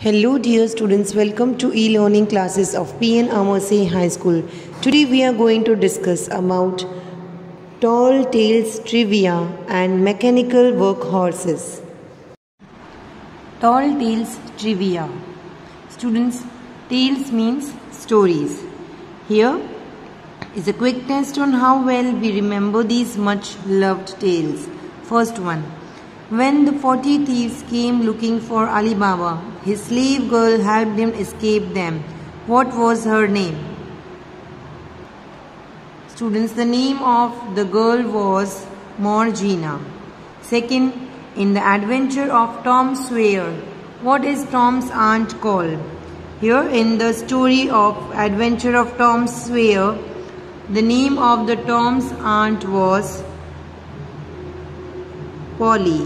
Hello dear students, welcome to e-learning classes of PN Amerse High School. Today we are going to discuss about tall tales trivia and mechanical workhorses. Tall tales trivia. Students, tales means stories. Here is a quick test on how well we remember these much loved tales. First one. When the 40 thieves came looking for Ali Baba, his slave girl helped him escape them. What was her name? Students, the name of the girl was Morgana. Second, in the adventure of Tom Sawyer, what is Tom's aunt called? Here in the story of adventure of Tom Sawyer, the name of the Tom's aunt was Polly.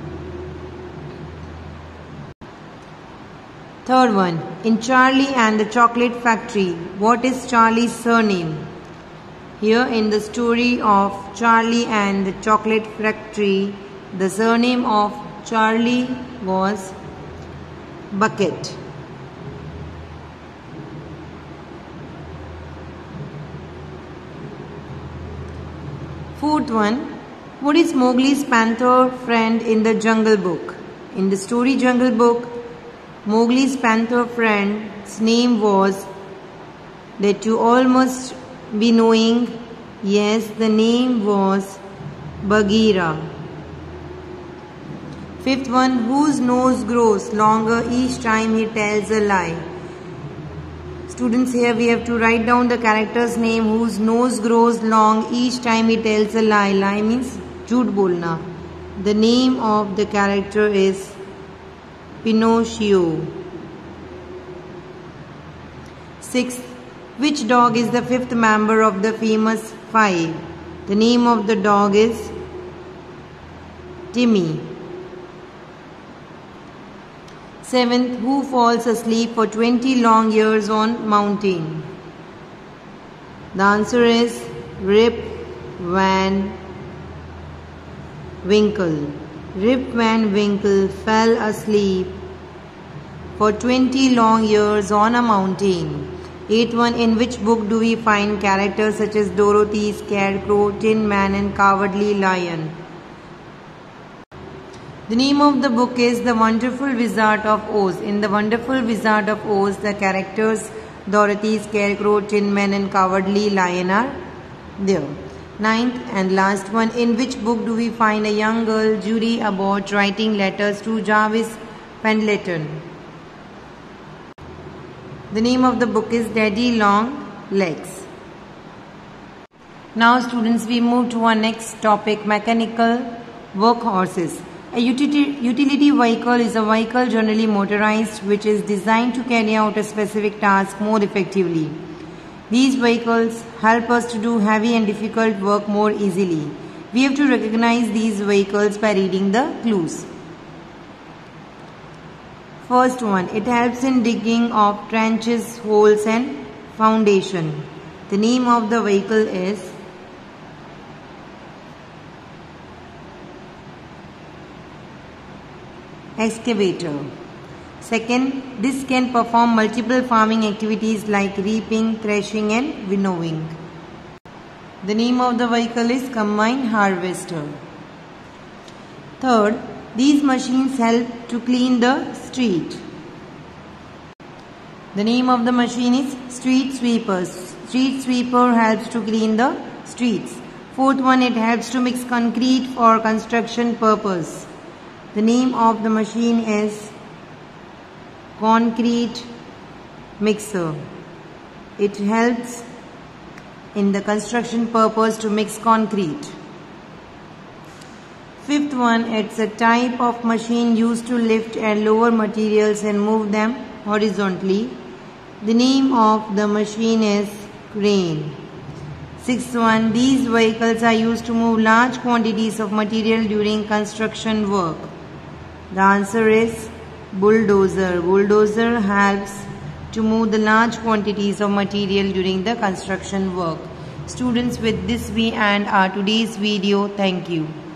Third one, in Charlie and the Chocolate Factory, what is Charlie's surname? Here in the story of Charlie and the Chocolate Factory, the surname of Charlie was Bucket. Fourth one, what is Mowgli's panther friend in the Jungle Book? In the story Jungle Book, Mowgli's panther friend's name was, that you all must be knowing, yes, the name was Bagheera. Fifth one, whose nose grows longer each time he tells a lie? Students, here we have to write down the character's name whose nose grows long each time he tells a lie. Lie means jhoot bolna. The name of the character is Pinocchio. Sixth, which dog is the fifth member of the famous five? The name of the dog is Timmy. Seventh, who falls asleep for 20 long years on mountain? The answer is Rip Van Winkle. Rip Van Winkle fell asleep for 20 long years on a mountain. Eighth one, in which book do we find characters such as Dorothy, Scarecrow, Tin Man and Cowardly Lion? The name of the book is The Wonderful Wizard of Oz. In The Wonderful Wizard of Oz, the characters Dorothy, Scarecrow, Tin Man and Cowardly Lion are there. Ninth and last one, in which book do we find a young girl, Judy Abbott, writing letters to Jarvis Pendleton? The name of the book is Daddy Long Legs. Now students, we move to our next topic, mechanical workhorses. A utility vehicle is a vehicle generally motorized which is designed to carry out a specific task more effectively. These vehicles help us to do heavy and difficult work more easily. We have to recognize these vehicles by reading the clues. First one, it helps in digging of trenches, holes and foundation. The name of the vehicle is excavator. Second, this can perform multiple farming activities like reaping, threshing and winnowing. The name of the vehicle is combine harvester. Third, these machines help to clean the street. The name of the machine is street sweepers. Street sweeper helps to clean the streets. Fourth one, it helps to mix concrete for construction purpose. The name of the machine is concrete mixer. It helps in the construction purpose to mix concrete. Fifth one, it's a type of machine used to lift and lower materials and move them horizontally. The name of the machine is crane. Sixth one, these vehicles are used to move large quantities of material during construction work. The answer is bulldozer. Bulldozer helps to move the large quantities of material during the construction work. Students, with this we end our today's video. Thank you.